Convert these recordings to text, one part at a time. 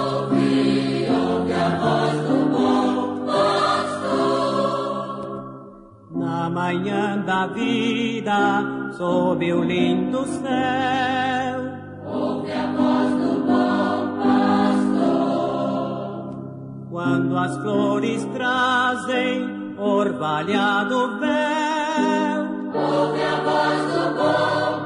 ouve a voz do bom pastor. Na manhã da vida, sob o lindo céu, ouve a voz do bom pastor. Quando as flores trazem orvalhado véu, ouve a voz do bom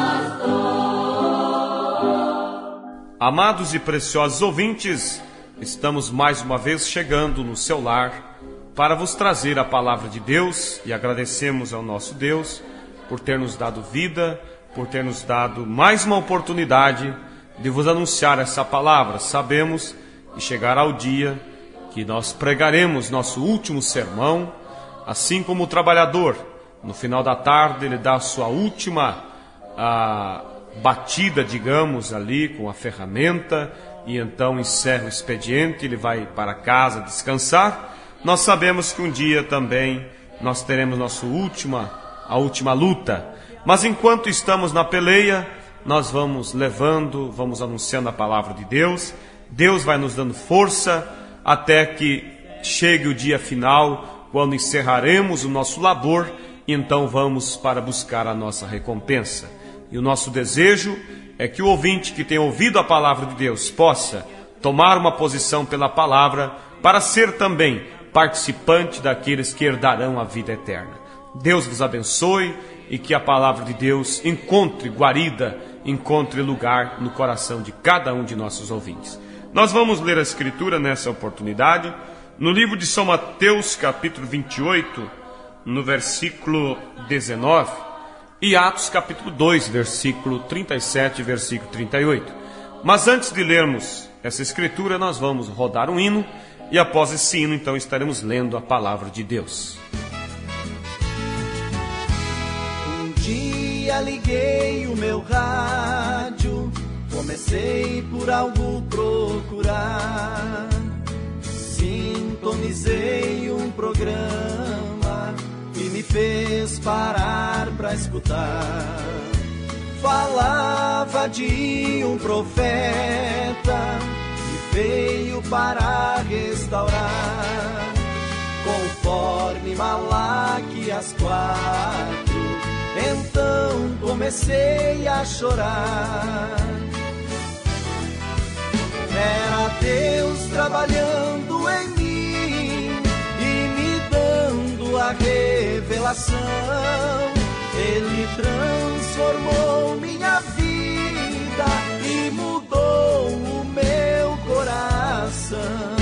pastor. Amados e preciosos ouvintes, estamos mais uma vez chegando no seu lar para vos trazer a palavra de Deus e agradecemos ao nosso Deus por ter nos dado vida, por ter nos dado mais uma oportunidade de vos anunciar essa palavra. Sabemos que chegará o dia que nós pregaremos nosso último sermão, assim como o trabalhador, no final da tarde, ele dá a sua última batida, digamos, ali com a ferramenta, e então encerra o expediente, ele vai para casa descansar. Nós sabemos que um dia também nós teremos a última luta, mas enquanto estamos na peleia, nós vamos levando, vamos anunciando a palavra de Deus. Deus vai nos dando força até que chegue o dia final, quando encerraremos o nosso labor, e então vamos para buscar a nossa recompensa. E o nosso desejo é que o ouvinte que tem ouvido a palavra de Deus possa tomar uma posição pela palavra para ser também participante daqueles que herdarão a vida eterna. Deus vos abençoe e que a palavra de Deus encontre guarida, encontre lugar no coração de cada um de nossos ouvintes. Nós vamos ler a Escritura nessa oportunidade, no livro de São Mateus, capítulo 28, no versículo 19, e Atos, capítulo 2, versículo 37 e versículo 38. Mas antes de lermos essa Escritura, nós vamos rodar um hino, e após esse hino, então, estaremos lendo a palavra de Deus. Um dia liguei o meu rádio, comecei por algo procurar. Sintonizei um programa que me fez parar pra escutar. Falava de um profeta que veio para restaurar, conforme Malaquias 4. Então comecei a chorar. Era Deus trabalhando em mim e me dando a revelação. Ele transformou minha vida e mudou o meu coração.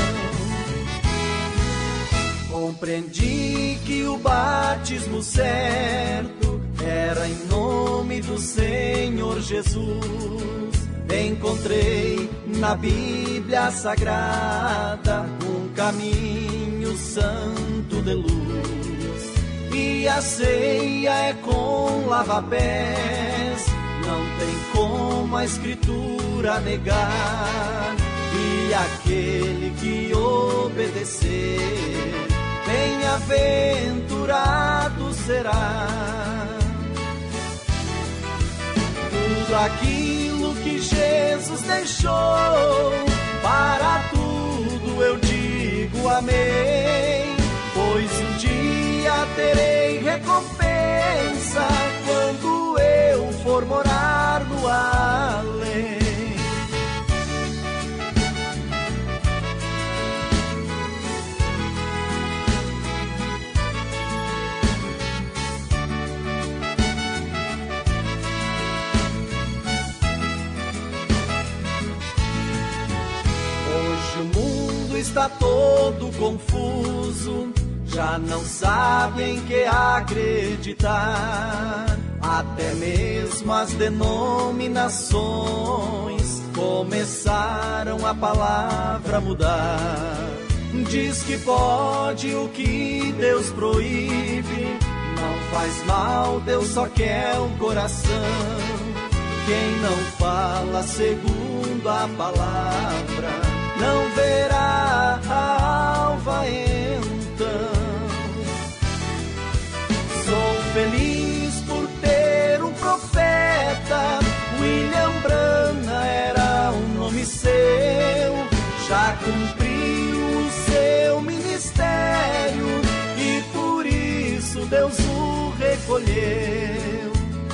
Compreendi que o batismo certo era em nome do Senhor Jesus. Encontrei na Bíblia Sagrada um caminho santo de luz, e a ceia é com lava-pés, não tem como a Escritura negar. E aquele que obedecer, bem-aventurado será. Tudo aquilo que Jesus deixou, para tudo eu digo amém, pois um dia terei recompensa quando eu for morar no além. Está todo confuso, já não sabe em que acreditar. Até mesmo as denominações começaram a palavra mudar. Diz que pode o que Deus proíbe, não faz mal, Deus só quer um coração. Quem não fala segundo a palavra não verá a alva então. Sou feliz por ter um profeta, William Branham era um nome seu. já cumpriu o seu ministério e por isso Deus o recolheu.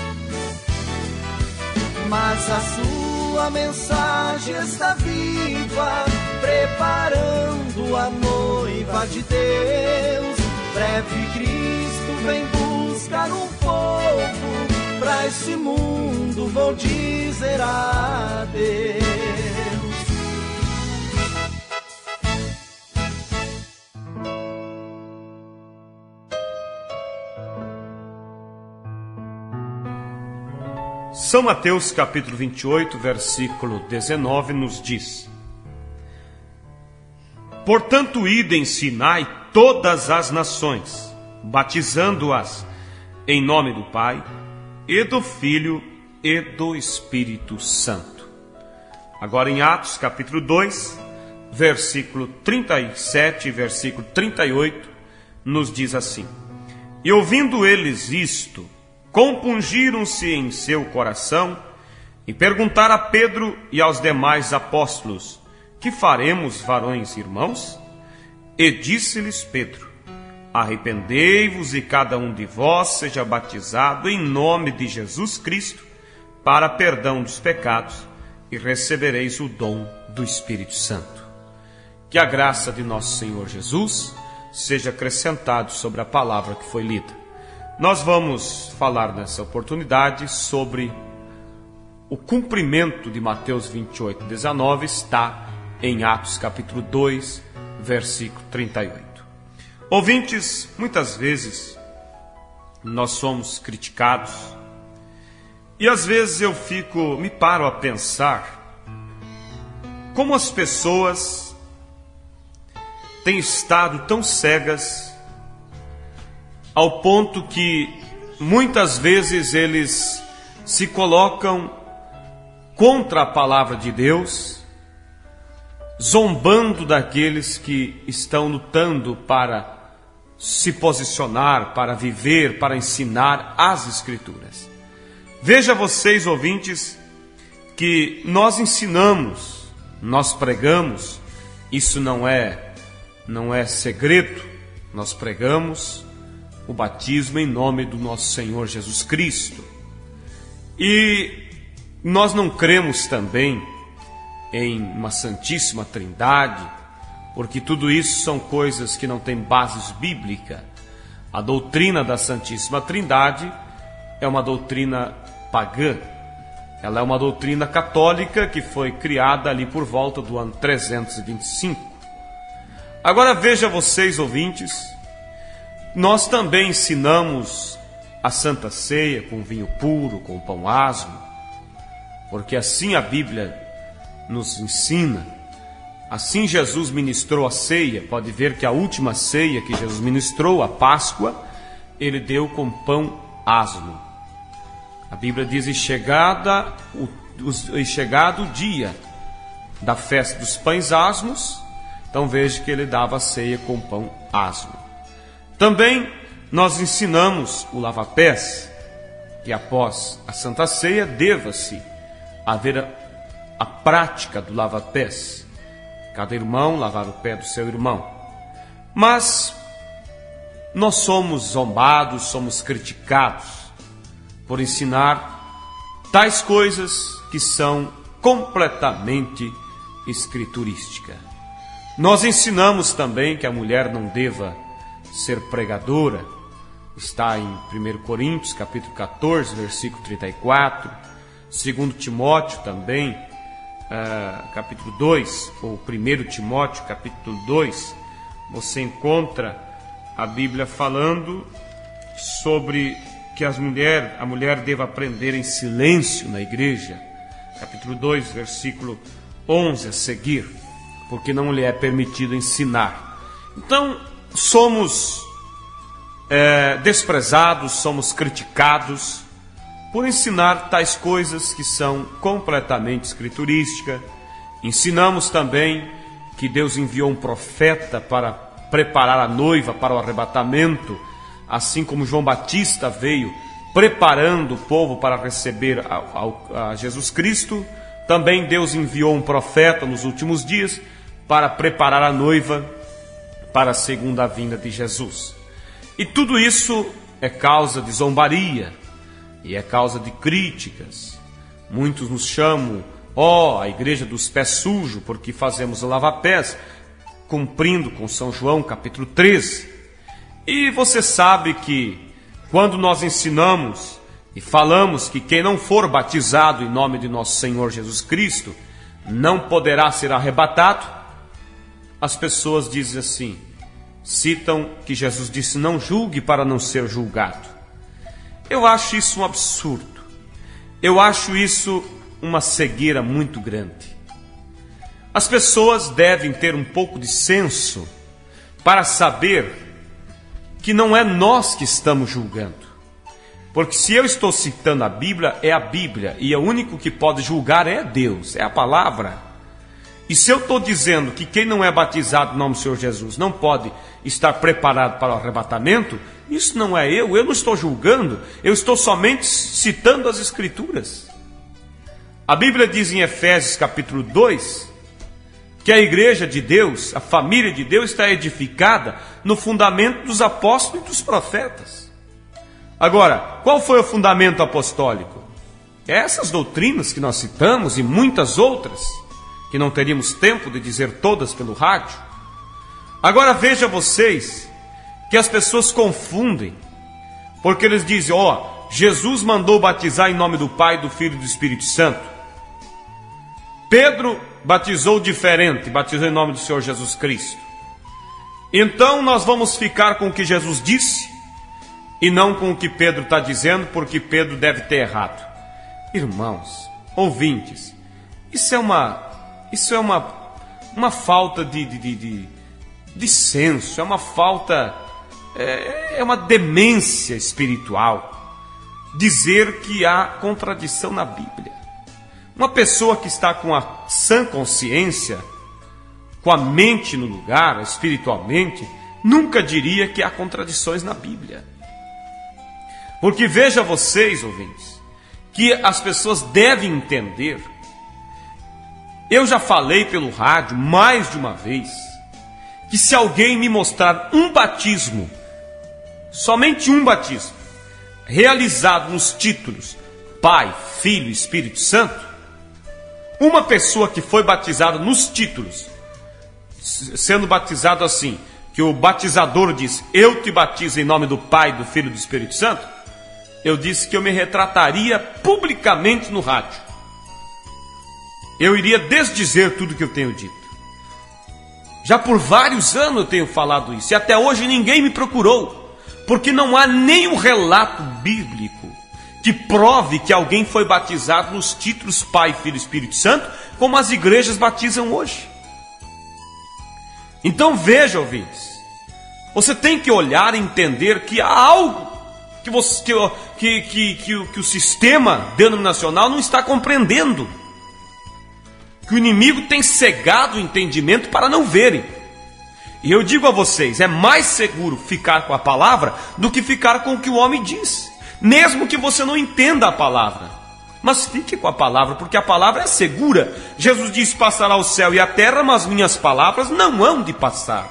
Mas a sua mensagem está viva, preparando a noiva de Deus. Breve Cristo vem buscar um povo, pra esse mundo vou dizer adeus. São Mateus capítulo 28, versículo 19 nos diz: Portanto, ide, ensinai todas as nações, batizando-as em nome do Pai, e do Filho, e do Espírito Santo. Agora em Atos capítulo 2, versículo 37 e versículo 38, nos diz assim: E ouvindo eles isto, compungiram-se em seu coração e perguntaram a Pedro e aos demais apóstolos: Que faremos, varões irmãos? E disse-lhes Pedro: Arrependei-vos e cada um de vós seja batizado em nome de Jesus Cristo para perdão dos pecados e recebereis o dom do Espírito Santo. Que a graça de nosso Senhor Jesus seja acrescentada sobre a palavra que foi lida. Nós vamos falar nessa oportunidade sobre o cumprimento de Mateus 28, 19, está em Atos capítulo 2, versículo 38. Ouvintes, muitas vezes nós somos criticados e às vezes eu me paro a pensar como as pessoas têm estado tão cegas ao ponto que muitas vezes eles se colocam contra a palavra de Deus, zombando daqueles que estão lutando para se posicionar, para viver, para ensinar as Escrituras. Veja vocês, ouvintes, que nós ensinamos, nós pregamos, isso não é segredo, nós pregamos o batismo em nome do nosso Senhor Jesus Cristo. E nós não cremos também em uma Santíssima Trindade, porque tudo isso são coisas que não têm bases bíblicas. A doutrina da Santíssima Trindade é uma doutrina pagã. Ela é uma doutrina católica que foi criada ali por volta do ano 325. Agora veja vocês, ouvintes, nós também ensinamos a Santa Ceia com vinho puro, com pão asmo, porque assim a Bíblia nos ensina. Assim Jesus ministrou a ceia. Pode ver que a última ceia que Jesus ministrou, a Páscoa, ele deu com pão asmo. A Bíblia diz: e chegado o dia da festa dos pães asmos, então veja que ele dava a ceia com pão asmo. Também nós ensinamos o lava-pés, que após a Santa Ceia deva-se haver a prática do lava-pés. Cada irmão lavar o pé do seu irmão. Mas nós somos zombados, somos criticados por ensinar tais coisas que são completamente escriturísticas. Nós ensinamos também que a mulher não deva ser pregadora. Está em 1 Coríntios, capítulo 14, versículo 34. 2 Timóteo também, capítulo 2, ou 1 Timóteo, capítulo 2, você encontra a Bíblia falando sobre que a mulher deva aprender em silêncio na igreja. Capítulo 2, versículo 11 a seguir, porque não lhe é permitido ensinar. Então, somos desprezados, somos criticados por ensinar tais coisas que são completamente escriturísticas. Ensinamos também que Deus enviou um profeta para preparar a noiva para o arrebatamento, assim como João Batista veio preparando o povo para receber a Jesus Cristo. Também Deus enviou um profeta nos últimos dias para preparar a noiva para a segunda vinda de Jesus. E tudo isso é causa de zombaria e é causa de críticas. Muitos nos chamam, a igreja dos pés sujos, porque fazemos o lava-pés, cumprindo com São João capítulo 13. E você sabe que quando nós ensinamos e falamos que quem não for batizado em nome de nosso Senhor Jesus Cristo não poderá ser arrebatado, as pessoas dizem assim, citam que Jesus disse, não julgue para não ser julgado. Eu acho isso um absurdo. Eu acho isso uma cegueira muito grande. As pessoas devem ter um pouco de senso para saber que não é nós que estamos julgando. Porque se eu estou citando a Bíblia, é a Bíblia, e o único que pode julgar é Deus, é a palavra. E se eu estou dizendo que quem não é batizado no nome do Senhor Jesus não pode estar preparado para o arrebatamento, isso não é eu não estou julgando, eu estou somente citando as Escrituras. A Bíblia diz em Efésios capítulo 2, que a igreja de Deus, a família de Deus está edificada no fundamento dos apóstolos e dos profetas. Agora, qual foi o fundamento apostólico? Essas doutrinas que nós citamos e muitas outras, que não teríamos tempo de dizer todas pelo rádio. Agora veja vocês que as pessoas confundem, porque eles dizem, Jesus mandou batizar em nome do Pai, do Filho e do Espírito Santo. Pedro batizou diferente, batizou em nome do Senhor Jesus Cristo. Então nós vamos ficar com o que Jesus disse e não com o que Pedro está dizendo, porque Pedro deve ter errado. Irmãos, ouvintes, isso é uma falta de senso, é uma falta, é uma demência espiritual dizer que há contradição na Bíblia. Uma pessoa que está com a sã consciência, com a mente no lugar, espiritualmente, nunca diria que há contradições na Bíblia. Porque veja vocês, ouvintes, que as pessoas devem entender. Eu já falei pelo rádio mais de uma vez, que se alguém me mostrar um batismo, somente um batismo, realizado nos títulos Pai, Filho e Espírito Santo, uma pessoa que foi batizada nos títulos, sendo batizado assim, que o batizador diz, eu te batizo em nome do Pai, do Filho e do Espírito Santo, eu disse que eu me retrataria publicamente no rádio. Eu iria desdizer tudo que eu tenho dito. Já por vários anos eu tenho falado isso, e até hoje ninguém me procurou, porque não há nenhum relato bíblico que prove que alguém foi batizado nos títulos Pai, Filho e Espírito Santo, como as igrejas batizam hoje. Então veja, ouvintes, você tem que olhar e entender que há algo que o sistema denominacional não está compreendendo. Que o inimigo tem cegado o entendimento para não verem. E eu digo a vocês, é mais seguro ficar com a palavra do que ficar com o que o homem diz. Mesmo que você não entenda a palavra. Mas fique com a palavra, porque a palavra é segura. Jesus disse, passará o céu e a terra, mas minhas palavras não hão de passar.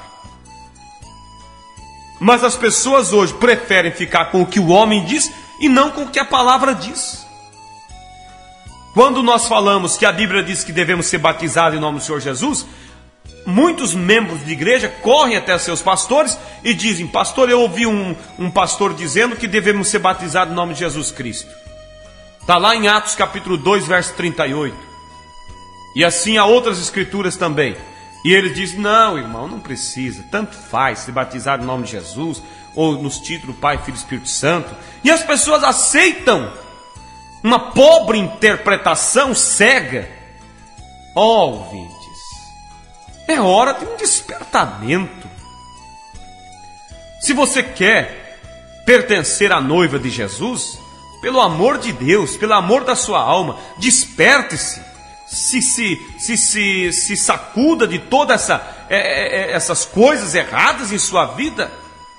Mas as pessoas hoje preferem ficar com o que o homem diz e não com o que a palavra diz. Quando nós falamos que a Bíblia diz que devemos ser batizados em nome do Senhor Jesus, muitos membros de igreja correm até seus pastores e dizem, pastor, eu ouvi um pastor dizendo que devemos ser batizados em nome de Jesus Cristo. Está lá em Atos capítulo 2, verso 38. E assim há outras escrituras também. E ele diz, não, irmão, não precisa, tanto faz ser batizado em nome de Jesus, ou nos títulos Pai, Filho e Espírito Santo. E as pessoas aceitam uma pobre interpretação cega. Ouvintes, é hora de um despertamento. Se você quer pertencer à noiva de Jesus, pelo amor de Deus, pelo amor da sua alma, desperte-se. Se sacuda de todas essas coisas erradas em sua vida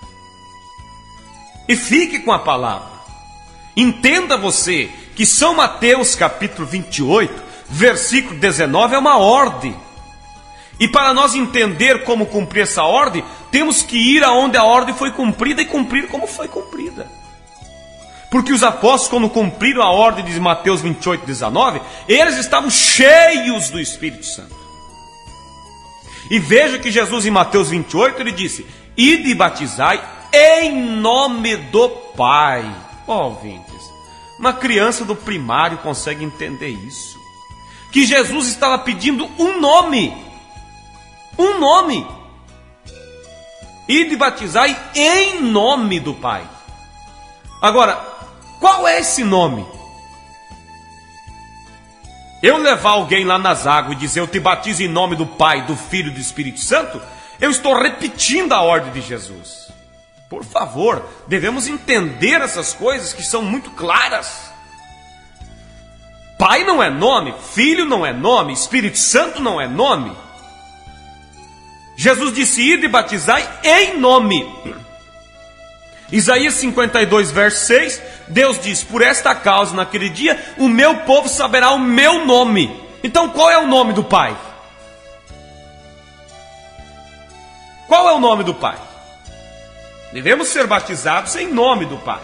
e fique com a palavra. Entenda você que São Mateus capítulo 28, versículo 19 é uma ordem. E para nós entender como cumprir essa ordem, temos que ir aonde a ordem foi cumprida e cumprir como foi cumprida. Porque os apóstolos, quando cumpriram a ordem de Mateus 28, 19, eles estavam cheios do Espírito Santo. E veja que Jesus em Mateus 28, ele disse: ide e batizai em nome do Pai. Ouvintes, uma criança do primário consegue entender isso. Que Jesus estava pedindo um nome. Um nome. Ide e batizai em nome do Pai. Agora, qual é esse nome? Eu levar alguém lá nas águas e dizer eu te batizo em nome do Pai, do Filho e do Espírito Santo, eu estou repetindo a ordem de Jesus. Por favor, devemos entender essas coisas que são muito claras. Pai não é nome, Filho não é nome, Espírito Santo não é nome. Jesus disse: ide e batizai em nome. Isaías 52, verso 6, Deus diz: por esta causa, naquele dia, o meu povo saberá o meu nome. Então qual é o nome do Pai? Qual é o nome do Pai? Devemos ser batizados em nome do Pai.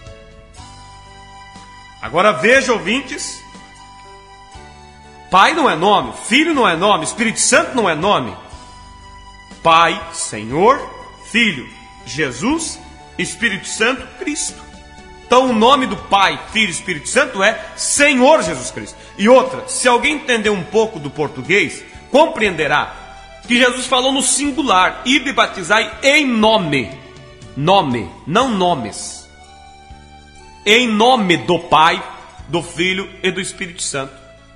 Agora veja, ouvintes, Pai não é nome, Filho não é nome, Espírito Santo não é nome. Pai, Senhor, Filho, Jesus, Espírito Santo, Cristo. Então o nome do Pai, Filho e Espírito Santo é Senhor Jesus Cristo. E outra, se alguém entender um pouco do português, compreenderá que Jesus falou no singular: ide e batizai em nome. Nome, não nomes. Em nome do Pai, do Filho e do Espírito Santo.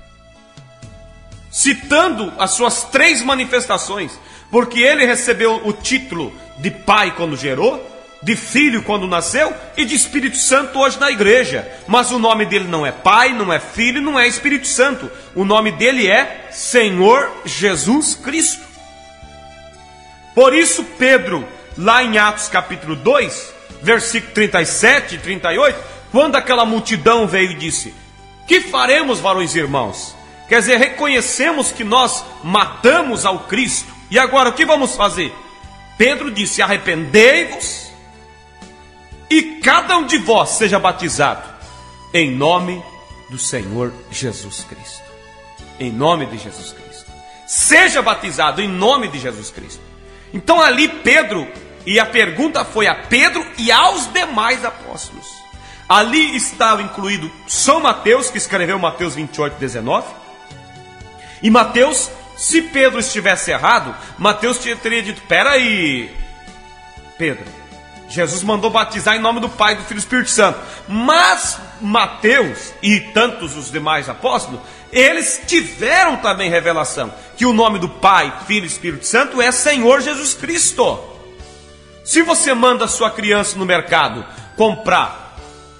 Citando as suas três manifestações, porque ele recebeu o título de Pai quando gerou, de Filho quando nasceu e de Espírito Santo hoje na igreja. Mas o nome dele não é Pai, não é Filho, não é Espírito Santo. O nome dele é Senhor Jesus Cristo. Por isso Pedro, lá em Atos capítulo 2, versículo 37 e 38, quando aquela multidão veio e disse: que faremos, varões e irmãos? Quer dizer, reconhecemos que nós matamos ao Cristo, e agora o que vamos fazer? Pedro disse: arrependei-vos e cada um de vós seja batizado em nome do Senhor Jesus Cristo. Em nome de Jesus Cristo. Seja batizado em nome de Jesus Cristo. Então ali Pedro, e a pergunta foi a Pedro e aos demais apóstolos. Ali estava incluído São Mateus, que escreveu Mateus 28, 19. E Mateus, se Pedro estivesse errado, Mateus teria dito: peraí, Pedro, Jesus mandou batizar em nome do Pai, do Filho e do Espírito Santo. Mas Mateus e tantos os demais apóstolos, eles tiveram também revelação que o nome do Pai, Filho e Espírito Santo é Senhor Jesus Cristo. Se você manda a sua criança no mercado comprar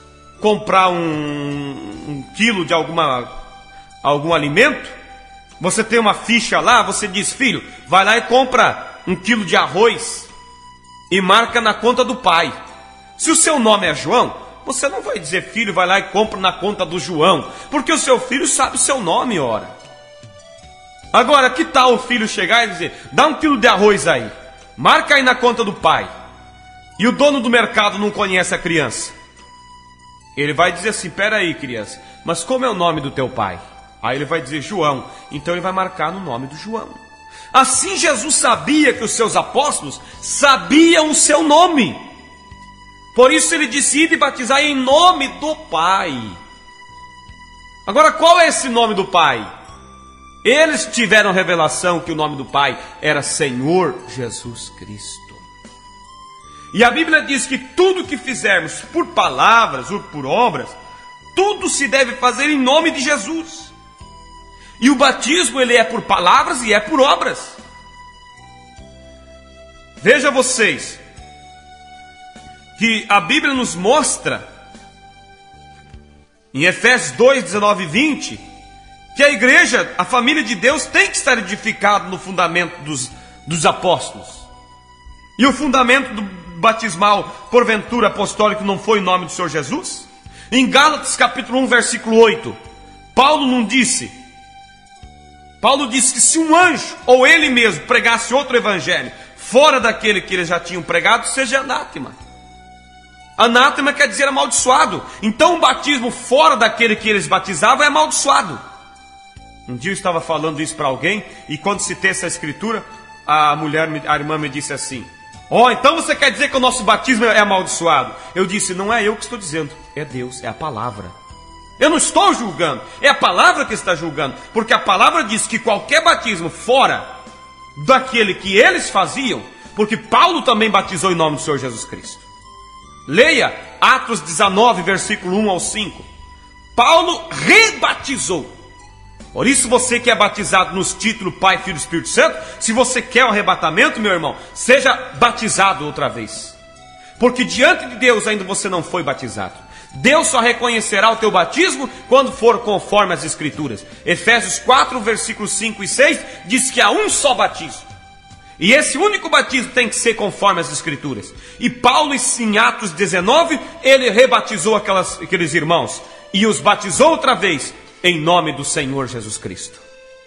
um quilo de algum alimento, você tem uma ficha lá, você diz: filho, vai lá e compra 1 quilo de arroz e marca na conta do pai. Se o seu nome é João, você não vai dizer: filho, vai lá e compra na conta do João, porque o seu filho sabe o seu nome, ora. Agora, que tal o filho chegar e dizer: dá 1 quilo de arroz aí, marca aí na conta do pai. E o dono do mercado não conhece a criança. Ele vai dizer assim: peraí, criança, mas como é o nome do teu pai? Aí ele vai dizer: João. Então ele vai marcar no nome do João. Assim Jesus sabia que os seus apóstolos sabiam o seu nome. Por isso ele disse: ide e batizai em nome do Pai. Agora, qual é esse nome do Pai? Eles tiveram revelação que o nome do Pai era Senhor Jesus Cristo. E a Bíblia diz que tudo que fizermos por palavras ou por obras, tudo se deve fazer em nome de Jesus. E o batismo, ele é por palavras e é por obras. Veja vocês que a Bíblia nos mostra em Efésios 2, 19 e 20, que a igreja, a família de Deus, tem que estar edificada no fundamento dos apóstolos. E o fundamento do batismal, porventura apostólico, não foi em nome do Senhor Jesus? Em Gálatas capítulo 1, versículo 8, Paulo não disse Paulo disse que se um anjo ou ele mesmo pregasse outro evangelho fora daquele que eles já tinham pregado, seja anátema. Anátema quer dizer amaldiçoado. Então o batismo fora daquele que eles batizavam é amaldiçoado. Um dia eu estava falando isso para alguém, e quando citei essa escritura, a irmã me disse assim: então você quer dizer que o nosso batismo é amaldiçoado? Eu disse: não é eu que estou dizendo, é Deus, é a palavra. Eu não estou julgando, é a palavra que está julgando, porque a palavra diz que qualquer batismo fora daquele que eles faziam, porque Paulo também batizou em nome do Senhor Jesus Cristo. Leia Atos 19, versículo 1 ao 5. Paulo rebatizou. Por isso você que é batizado nos títulos Pai, Filho e Espírito Santo, se você quer o arrebatamento, meu irmão, seja batizado outra vez. Porque diante de Deus ainda você não foi batizado. Deus só reconhecerá o teu batismo quando for conforme as Escrituras. Efésios 4, versículos 5 e 6 diz que há um só batismo. E esse único batismo tem que ser conforme as Escrituras. E Paulo, em Atos 19, ele rebatizou aqueles irmãos e os batizou outra vez em nome do Senhor Jesus Cristo.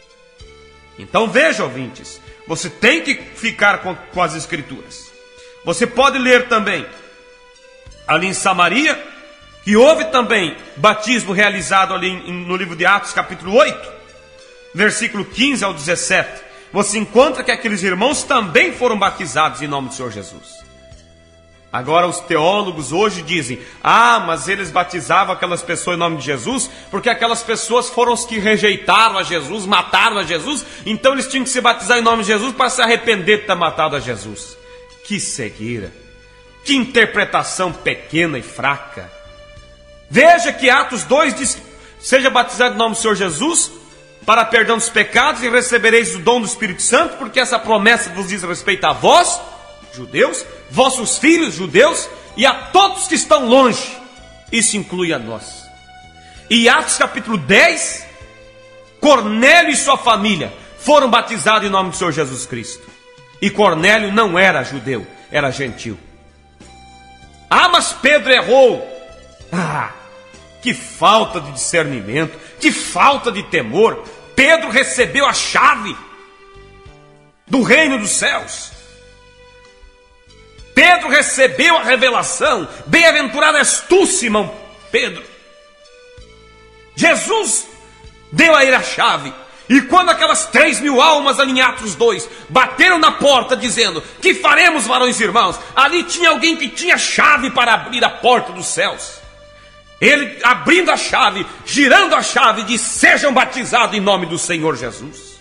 Então veja, ouvintes, você tem que ficar com as Escrituras. Você pode ler também ali em Samaria, que houve também batismo realizado ali no livro de Atos, capítulo 8, versículo 15 ao 17. Você encontra que aqueles irmãos também foram batizados em nome do Senhor Jesus. Agora os teólogos hoje dizem: mas eles batizavam aquelas pessoas em nome de Jesus, porque aquelas pessoas foram os que rejeitaram a Jesus, mataram a Jesus, então eles tinham que se batizar em nome de Jesus para se arrepender de ter matado a Jesus. Que cegueira, que interpretação pequena e fraca. Veja que Atos 2 diz: seja batizado em nome do Senhor Jesus para perdão dos pecados e recebereis o dom do Espírito Santo, porque essa promessa vos diz respeito a vós, judeus, vossos filhos, judeus, e a todos que estão longe. Isso inclui a nós. E Atos capítulo 10, Cornélio e sua família foram batizados em nome do Senhor Jesus Cristo. E Cornélio não era judeu, era gentil. Mas Pedro errou. Que falta de discernimento, que falta de temor. Pedro recebeu a chave do reino dos céus. Pedro recebeu a revelação. Bem-aventurado és tu, Simão Pedro. Jesus deu a ele a chave. E quando aquelas 3.000 almas ali em Atos 2 bateram na porta dizendo: que faremos, varões e irmãos? Ali tinha alguém que tinha chave para abrir a porta dos céus. Ele, abrindo a chave, girando a chave, diz: sejam batizados em nome do Senhor Jesus.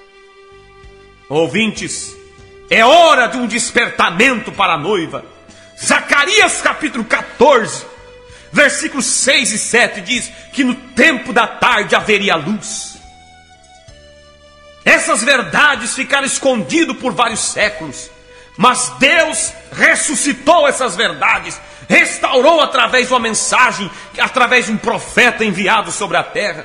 Ouvintes, é hora de um despertamento para a noiva. Zacarias capítulo 14, versículos 6 e 7 diz que no tempo da tarde haveria luz. Essas verdades ficaram escondidas por vários séculos, mas Deus ressuscitou essas verdades, restaurou através de uma mensagem, através de um profeta enviado sobre a terra.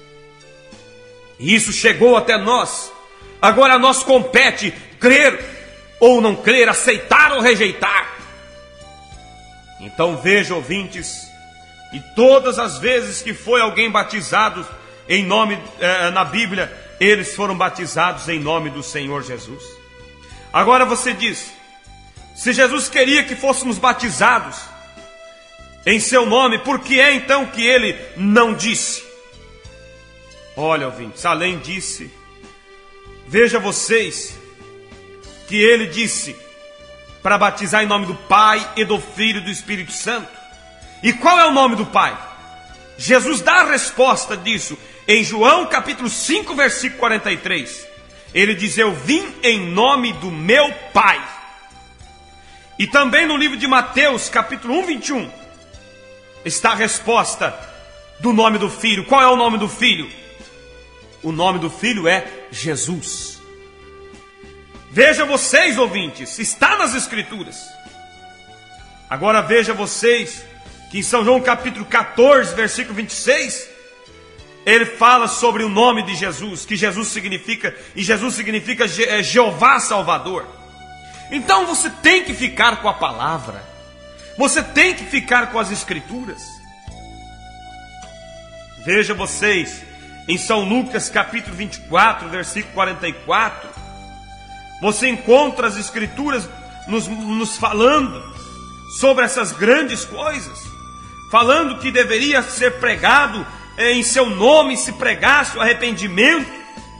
E isso chegou até nós. Agora a nós compete crer ou não crer, aceitar ou rejeitar. Então veja, ouvintes, e todas as vezes que foi alguém batizado em nome, na Bíblia, eles foram batizados em nome do Senhor Jesus. Agora você diz: se Jesus queria que fôssemos batizados em seu nome, por que é então que ele não disse? Olha, ouvintes, além disse, veja vocês, que ele disse para batizar em nome do Pai e do Filho e do Espírito Santo. E qual é o nome do Pai? Jesus dá a resposta disso em João capítulo 5, versículo 43. Ele diz: eu vim em nome do meu Pai. E também no livro de Mateus capítulo 1, 21, está a resposta do nome do Filho. Qual é o nome do Filho? O nome do Filho é Jesus. Veja vocês, ouvintes, está nas Escrituras. Agora veja vocês que em São João capítulo 14, versículo 26, ele fala sobre o nome de Jesus, que Jesus significa, e Jesus significa Jeová Salvador. Então você tem que ficar com a palavra, você tem que ficar com as Escrituras. Veja vocês, em São Lucas capítulo 24, versículo 44, você encontra as Escrituras nos falando sobre essas grandes coisas, falando que deveria ser pregado em seu nome, se pregasse o arrependimento,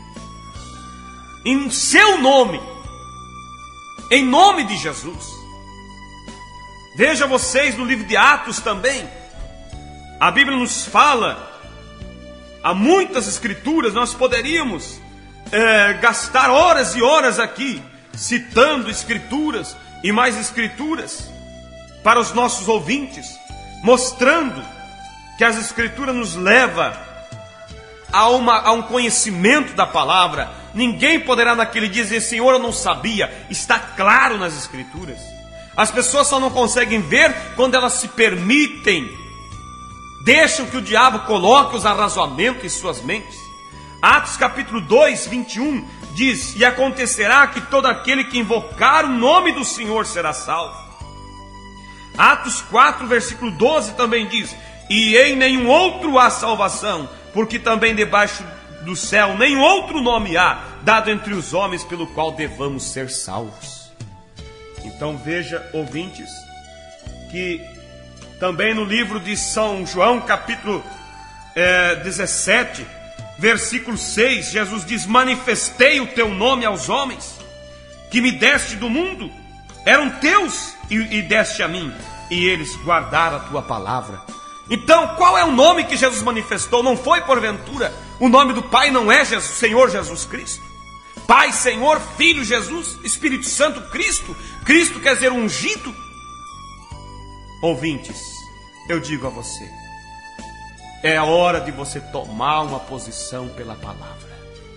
em seu nome, em nome de Jesus. Veja vocês no livro de Atos também, a Bíblia nos fala, há muitas escrituras, nós poderíamos gastar horas e horas aqui, citando escrituras e mais escrituras, para os nossos ouvintes, mostrando que as escrituras nos levam a um conhecimento da palavra. Ninguém poderá naquele dia dizer, Senhor, eu não sabia. Está claro nas escrituras. As pessoas só não conseguem ver quando elas se permitem, deixam que o diabo coloque os arrazoamentos em suas mentes. Atos capítulo 2, 21 diz, e acontecerá que todo aquele que invocar o nome do Senhor será salvo. Atos 4, versículo 12 também diz, e em nenhum outro há salvação, porque também debaixo do céu nenhum outro nome há, dado entre os homens pelo qual devamos ser salvos. Então veja, ouvintes, que também no livro de São João, capítulo 17, versículo 6, Jesus diz, manifestei o teu nome aos homens, que me deste do mundo, eram teus e deste a mim, e eles guardaram a tua palavra. Então, qual é o nome que Jesus manifestou? Não foi porventura, o nome do Pai não é Jesus, Senhor Jesus Cristo? Pai, Senhor, Filho Jesus, Espírito Santo, Cristo. Cristo quer dizer ungido. Ouvintes, eu digo a você, é hora de você tomar uma posição pela palavra.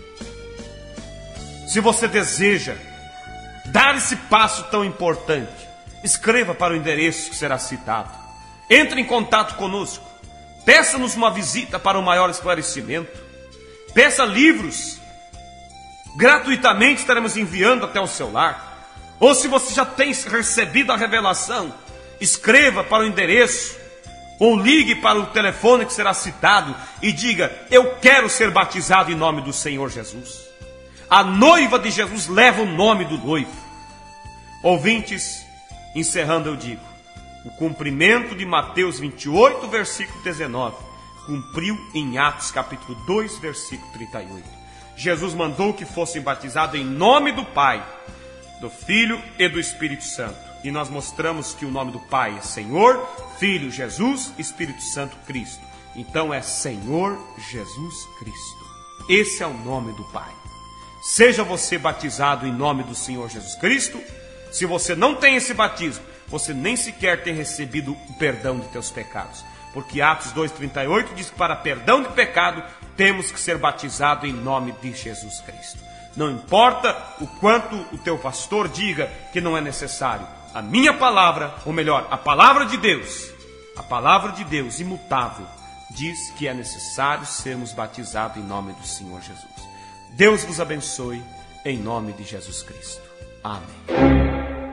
Se você deseja dar esse passo tão importante, escreva para o endereço que será citado. Entre em contato conosco. Peça-nos uma visita para um maior esclarecimento. Peça livros. Gratuitamente estaremos enviando até o seu lar. Ou se você já tem recebido a revelação, escreva para o endereço. Ou ligue para o telefone que será citado e diga, eu quero ser batizado em nome do Senhor Jesus. A noiva de Jesus leva o nome do noivo. Ouvintes, encerrando eu digo, o cumprimento de Mateus 28, versículo 19, cumpriu em Atos capítulo 2, versículo 38. Jesus mandou que fossem batizados em nome do Pai, do Filho e do Espírito Santo. E nós mostramos que o nome do Pai é Senhor, Filho, Jesus, Espírito Santo, Cristo. Então é Senhor Jesus Cristo. Esse é o nome do Pai. Seja você batizado em nome do Senhor Jesus Cristo. Se você não tem esse batismo, você nem sequer tem recebido o perdão de teus pecados. Porque Atos 2,38 diz que para perdão de pecado temos que ser batizados em nome de Jesus Cristo. Não importa o quanto o teu pastor diga que não é necessário. A minha palavra, ou melhor, a palavra de Deus imutável, diz que é necessário sermos batizados em nome do Senhor Jesus. Deus vos abençoe em nome de Jesus Cristo. Amém.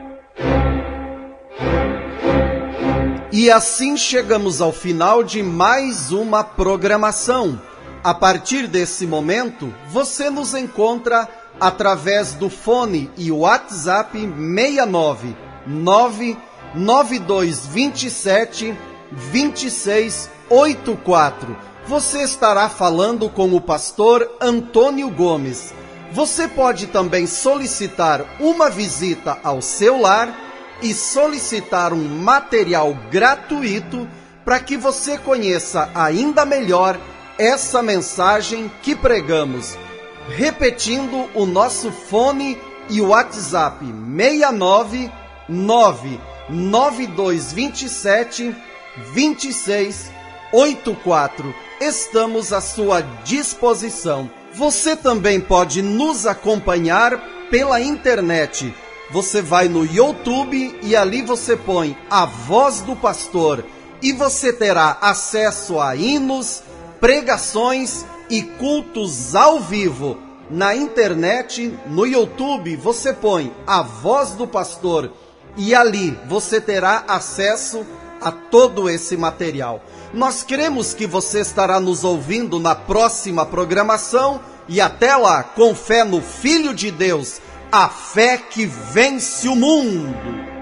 E assim chegamos ao final de mais uma programação. A partir desse momento, você nos encontra através do fone e WhatsApp 69 99227 2684. Você estará falando com o pastor Antônio Gomes. Você pode também solicitar uma visita ao seu lar e solicitar um material gratuito para que você conheça ainda melhor essa mensagem que pregamos. Repetindo o nosso fone e o WhatsApp 69 99227 2684. Estamos à sua disposição. Você também pode nos acompanhar pela internet. Você vai no YouTube e ali você põe A Voz do Pastor e você terá acesso a hinos, pregações e cultos ao vivo. Na internet, no YouTube, você põe A Voz do Pastor e ali você terá acesso a todo esse material. Nós cremos que você estará nos ouvindo na próxima programação e até lá, com fé no Filho de Deus, a fé que vence o mundo.